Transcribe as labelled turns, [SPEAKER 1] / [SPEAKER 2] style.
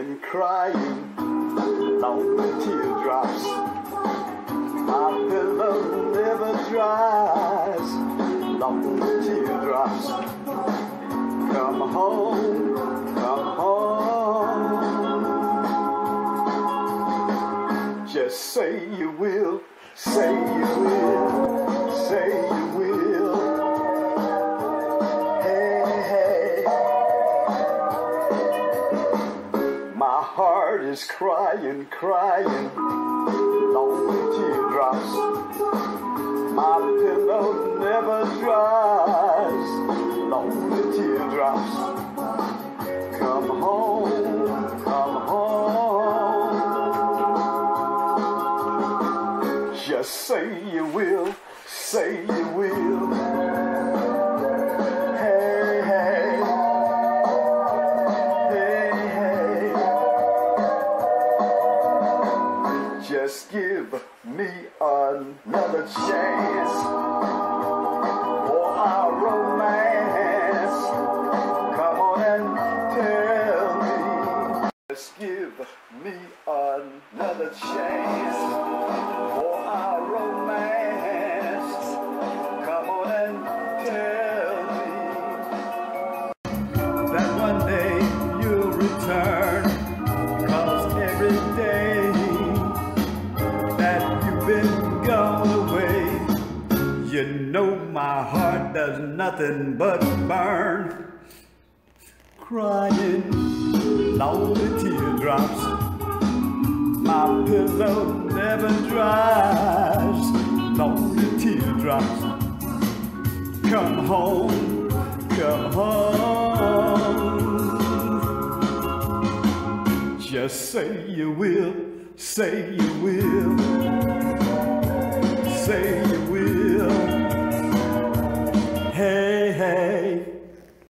[SPEAKER 1] crying, crying, lonely teardrops. My pillow never dries, lonely teardrops. Come home, come home. Just say you will, say you will, say you will. My heart is crying, crying, lonely teardrops. My pillow never dries, lonely teardrops. Come home, come home. Just say you will, say you will. Just give me another chance for our romance. Come on and tell me. Just give me another chance for our romance. Come on and tell me that one day you'll return, 'cause every day been gone away, you know my heart does nothing but burn. Crying, lonely teardrops. My pillow never dries, lonely teardrops. Come home, come home. Just say you will, say you will.